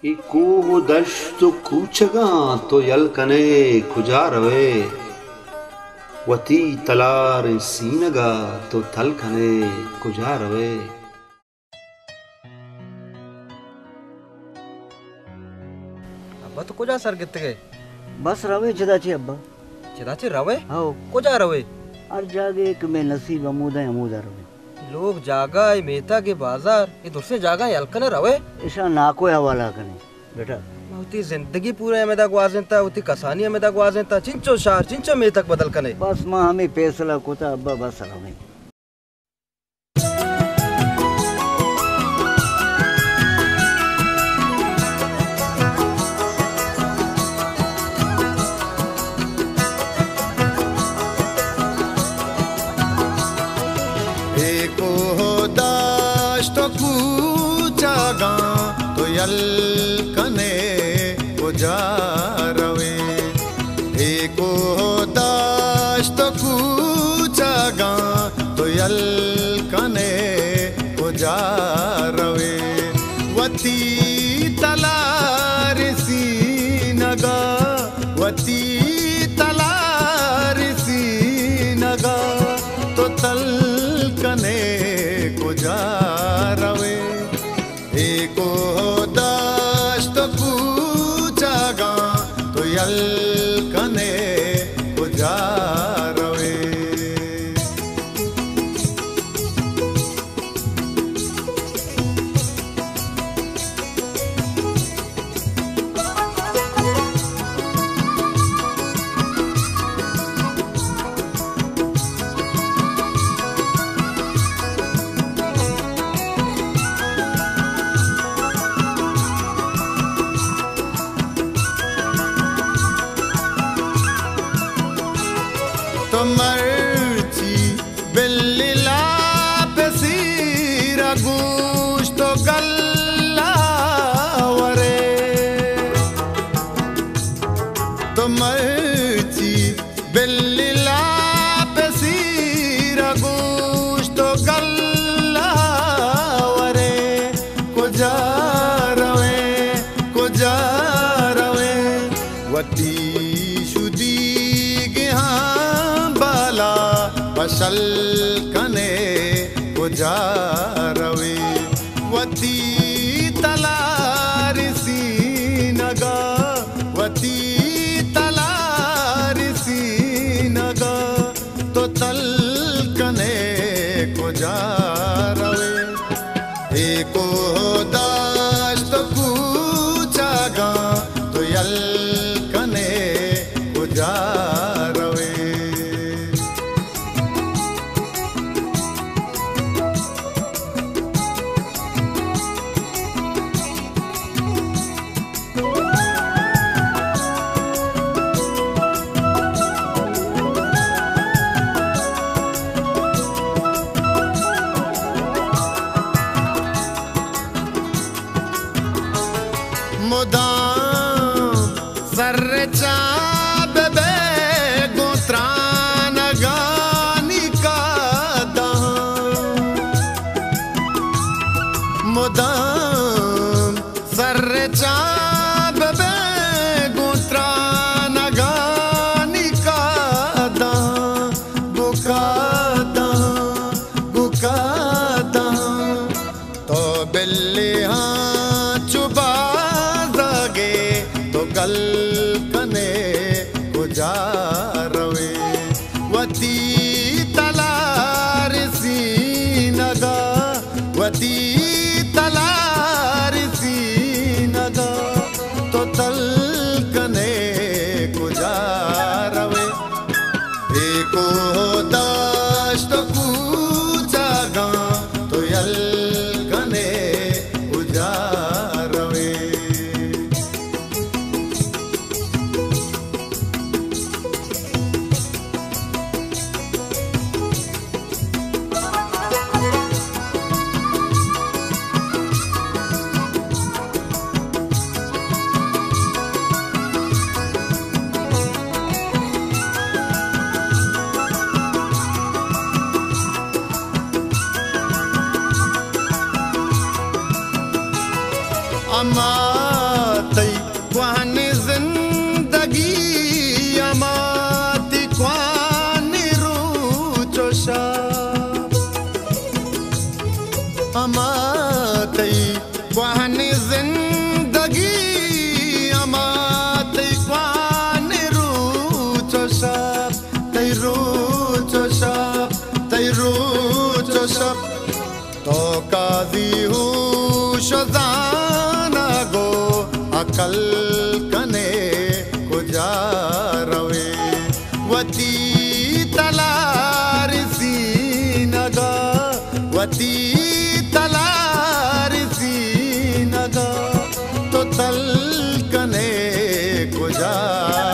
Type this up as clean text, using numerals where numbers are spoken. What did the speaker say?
को दश्त कूचगा तो यलकने खुजा रवे वती तलार सीनगा तो थलकने खुजा रवे। अब्बा तो कुजा सर कितने गए? बस रवे चिदाची अब्बा चिदाची रवे हाँ कुजा रवे और जागे कि मैं नसीब अमूदा अमूदा रवे लोग जागा मेहता के बाजार ये दूसरे जागा यलकने रवे ऐसा ना कोई हवाला कने बेटा उती जिंदगी पूरे में तक वाजनता उती कसानी में तक वाजनता चिंचो शार चिंचो में तक बदल कने बस मां हमें फैसला कोता अब्बा बस रवे। यलकने कुजा रवे एको दाश्त कूचागा तो यलकने कुजा रवे वती तलार सीनगा वती तलार सीनगा तो तलकने कुजा रवे एको दाश्त कूचागा तो यलकने कुजा रवे। मर्ची बिल्लिला पे सीरा गोश्त तो गल्ला वरे तो मर्ची बिल्लिला पे सीरा गोश्त तो गल्ला वरे कुजा रवे वती शुदी फसल कने कुजा रवे वती तलार सीनगा वती तलार सीनगा तो तल कने कुजा रवे एको दाश्त कूचागा तो यलकने कुजा रवे। मुदाम सर्चा बेबे गोत्रान गानी का मुदाम सर्चा बेबे गोत्रान गानी का बुकादा तो बिल्ली कने कुजा रवे वती तलार सीनगा वती तलार सीनगा तो तल कने कुजा रवे एको दाश्त कूचागा तो यलकने कुजा रवे। तई क्वान जिंदगी अमाती क्वान रूचोशा अमातई क्वान जिंदगी अमातई क्वान रूचोशा तई रूचोशा तई रूचोशा तो काजी हूँ शजाना गो अकल कने कुजा रवे वती तलार सीनगा वती तलार सीनगा तो तल कने कुजा